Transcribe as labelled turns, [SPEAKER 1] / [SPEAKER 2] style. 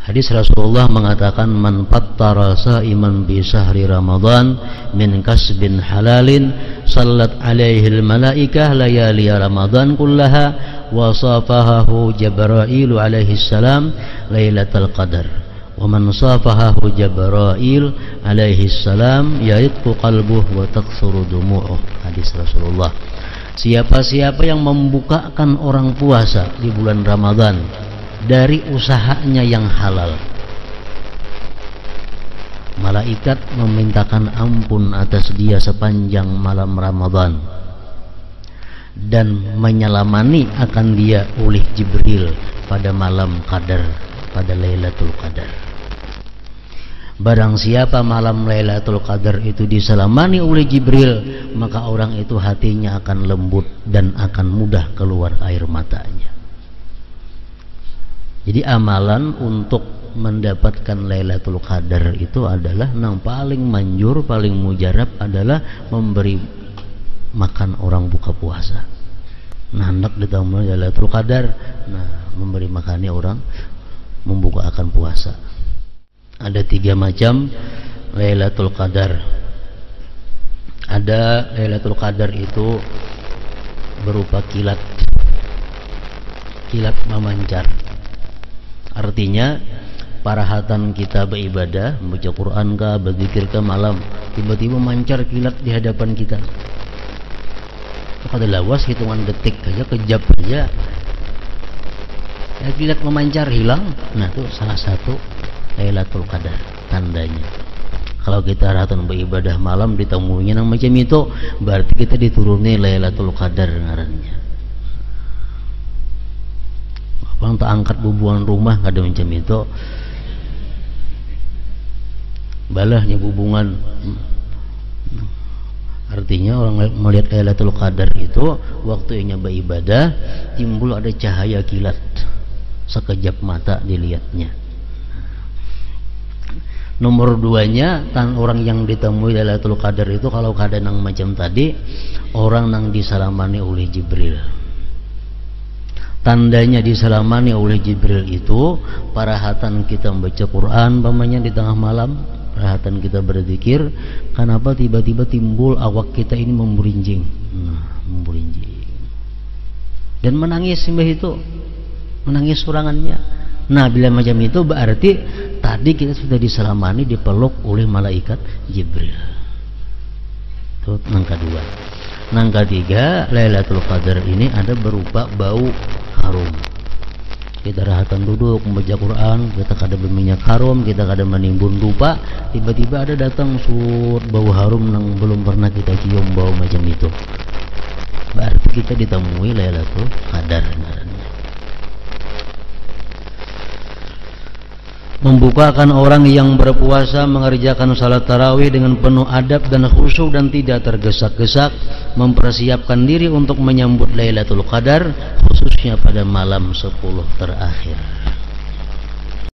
[SPEAKER 1] Hadis Rasulullah mengatakan, man fattara sa'iman bi syahri Ramadan min kasbin halalin sallat alaihi al-malaikah layali Ramadan kullaha wa safahahu Jibril alaihi salam lailatul qadar wa man safahahu Jibril alaihi salam yaiqu qalbuhu wa taqsuru dumu'uh. Hadis Rasulullah. Siapa-siapa yang membukakan orang puasa di bulan Ramadan dari usahanya yang halal, malaikat memintakan ampun atas dia sepanjang malam Ramadan dan menyelamani akan dia oleh Jibril pada malam Qadar, pada Lailatul Qadar. Barang siapa malam Lailatul Qadar itu diselamani oleh Jibril, maka orang itu hatinya akan lembut dan akan mudah keluar air matanya. Jadi amalan untuk mendapatkan Lailatul Qadar itu adalah yang paling manjur, paling mujarab adalah memberi makan orang buka puasa. Nah, hendak ditambah Lailatul Qadar, nah memberi makannya orang membuka akan puasa. Ada 3 macam Lailatul Qadar. Ada Lailatul Qadar itu berupa kilat memancar. Artinya parahatan kita beribadah, membaca Quran kah, berzikir kah malam, tiba-tiba mancar kilat di hadapan kita. Kalau lawas hitungan detik aja, kejap aja, ya kilat memancar hilang. Nah itu salah satu Lailatul Qadar tandanya. Kalau kita ratan beribadah malam ditemuinya yang macam itu, berarti kita dituruni Lailatul Qadar ngarannya. Orang tak angkat bubuan rumah kada macam itu, balahnya bubungan. Artinya orang melihat Lailatul Qadar itu waktunya beribadah, timbul ada cahaya kilat, sekejap mata dilihatnya. Nomor 2-nya, orang yang ditemui Lailatul Qadar itu kalau keadaan yang macam tadi, orang yang disalamani oleh Jibril. Tandanya diselamani oleh Jibril itu parahatan kita membaca Quran pamannya di tengah malam, parahatan kita berzikir. Kenapa tiba-tiba timbul awak kita ini memberinjing, memberinjing dan menangis simbah itu, menangis surangannya. Nah bila macam itu berarti tadi kita sudah diselamani, dipeluk oleh malaikat Jibril. Itu yang kedua. Yang ketiga, Lailatul Qadar ini ada berupa bau harum. Kita rahatan duduk membaca Quran, kita kada berminyak harum, kita kada menimbun dupa, tiba-tiba ada datang bau harum yang belum pernah kita cium bau macam itu. Berarti kita ditemui Lailatul Qadar. Membukakan orang yang berpuasa mengerjakan salat tarawih dengan penuh adab dan khusyuk dan tidak tergesa-gesa, mempersiapkan diri untuk menyambut Lailatul Qadar khususnya pada malam 10 terakhir.